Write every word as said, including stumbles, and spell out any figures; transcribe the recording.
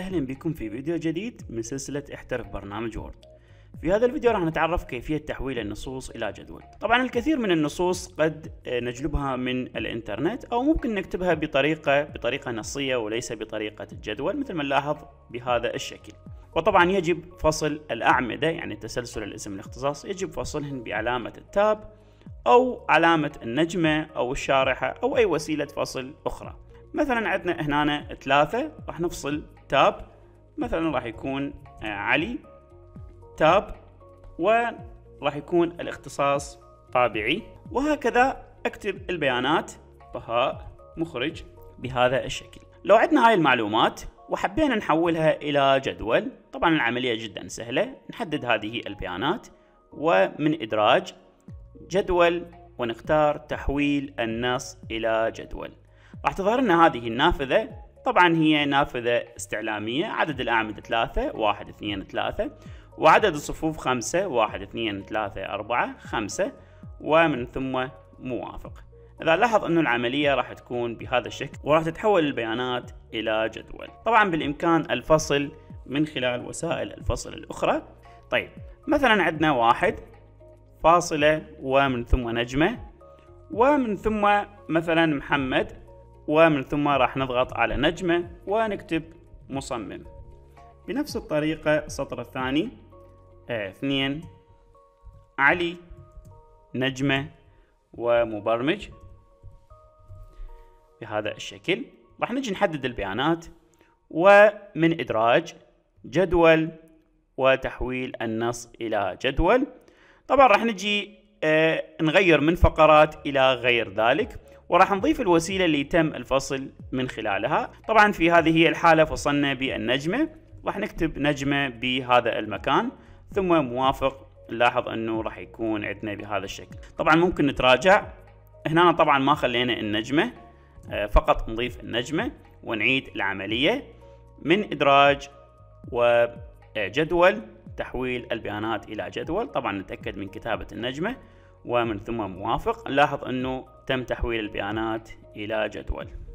وسهلا بكم في فيديو جديد من سلسلة احترف برنامج وورد. في هذا الفيديو راح نتعرف كيفية تحويل النصوص إلى جدول. طبعا الكثير من النصوص قد نجلبها من الإنترنت أو ممكن نكتبها بطريقة بطريقة نصية وليس بطريقة الجدول مثل ما نلاحظ بهذا الشكل. وطبعا يجب فصل الأعمدة يعني تسلسل الاسم الاختصاص يجب فصلهن بعلامة التاب أو علامة النجمة أو الشارحة أو أي وسيلة فصل أخرى. مثلا عندنا هنا ثلاثة راح نفصل تاب، مثلا راح يكون علي تاب وراح يكون الاختصاص طابعي، وهكذا اكتب البيانات بهاء مخرج بهذا الشكل. لو عندنا هاي المعلومات وحبينا نحولها إلى جدول، طبعا العملية جدا سهلة. نحدد هذه البيانات ومن إدراج جدول ونختار تحويل النص إلى جدول. راح تظهر لنا هذه النافذة، طبعا هي نافذة استعلامية. عدد الأعمدة ثلاثة، واحد اثنين ثلاثة، وعدد الصفوف خمسة، واحد اثنين ثلاثة أربعة خمسة، ومن ثم موافق. إذا لاحظ أنه العملية راح تكون بهذا الشكل وراح تتحول البيانات إلى جدول. طبعا بالإمكان الفصل من خلال وسائل الفصل الأخرى. طيب مثلا عندنا واحد فاصلة ومن ثم نجمة ومن ثم مثلا محمد، ومن ثم راح نضغط على نجمة ونكتب مصمم. بنفس الطريقة السطر الثاني اه اثنين علي نجمة ومبرمج بهذا الشكل. راح نجي نحدد البيانات ومن إدراج جدول وتحويل النص إلى جدول. طبعا راح نجي اه نغير من فقرات إلى غير ذلك، وراح نضيف الوسيلة اللي تم الفصل من خلالها. طبعا في هذه الحالة فصلنا بالنجمة، راح نكتب نجمة بهذا المكان ثم موافق. نلاحظ انه راح يكون عندنا بهذا الشكل. طبعا ممكن نتراجع هنا، طبعا ما خلينا النجمة، فقط نضيف النجمة ونعيد العملية من إدراج وجدول تحويل البيانات إلى جدول. طبعا نتأكد من كتابة النجمة ومن ثم موافق. نلاحظ انه تم تحويل البيانات إلى جدول.